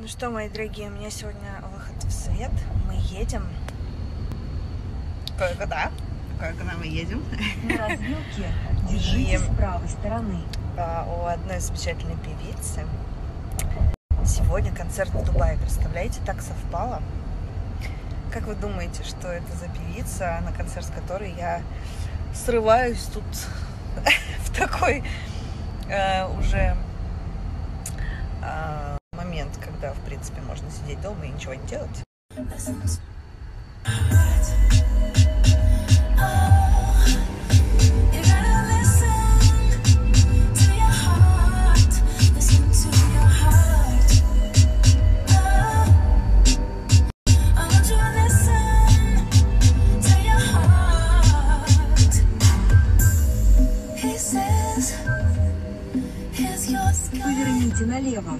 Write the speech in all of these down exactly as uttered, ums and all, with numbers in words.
Ну что, мои дорогие, у меня сегодня выход в свет. Мы едем. Кое-куда. Кое-куда мы едем. На развилке держитесь с правой стороны. А, у одной замечательной певицы сегодня концерт в Дубае. Представляете, так совпало. Как вы думаете, что это за певица, на концерт с которой я срываюсь тут в такой э, уже э, момент, когда, в принципе, можно сидеть дома и ничего не делать? Поверните налево.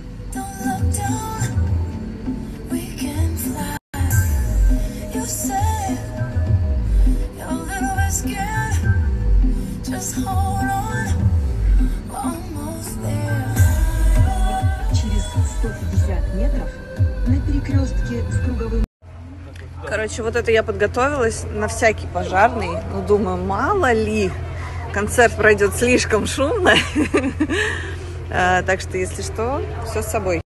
Через сто пятьдесят метров на перекрестке с круговым. Короче, вот это я подготовилась на всякий пожарный. Ну, думаю, мало ли, концерт пройдет слишком шумно. Так что, если что, все с собой.